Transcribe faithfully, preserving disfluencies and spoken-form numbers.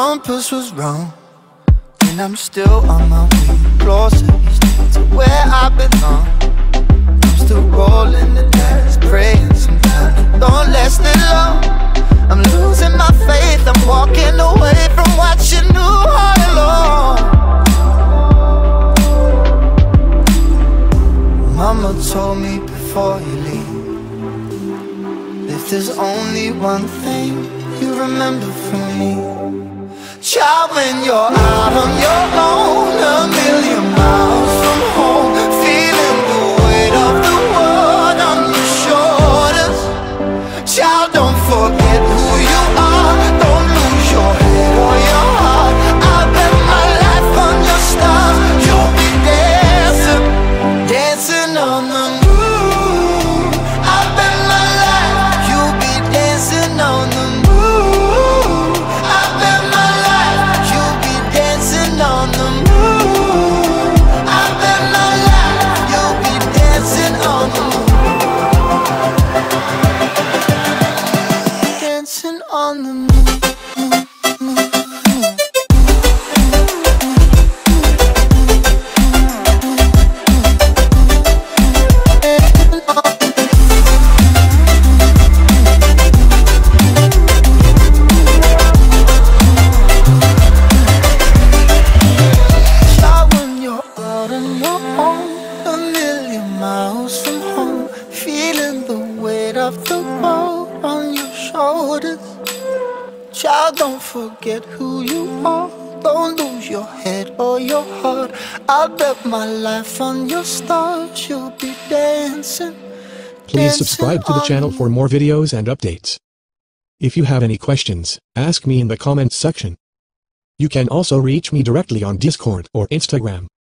compass was wrong, and I'm still on my way closer each day to where I belong. I'm still rolling the dice, praying sometimes it don't last it long. I'm losing my faith, I'm walking away from what you knew all along. Mama told me before you leave, if there's only one thing you remember from me, child, when you're out on your own, a million miles from home, feeling the weight of the world on your shoulders, child, don't forget who you are, don't lose your head or your heart. I bet my life on your stars, you'll be dancing, dancing on the moon. I bet my life, you'll be dancing on the moon. I bet my life, you'll be dancing on the moon. I bet my life, you'll be dancing on the moon. Dancing on the moon. Child, don't forget who you are, don't lose your head or your heart. I bet my life on your stars, you'll be dancing. Please subscribe to the channel for more videos and updates. If you have any questions, ask me in the comments section. You can also reach me directly on Discord or Instagram.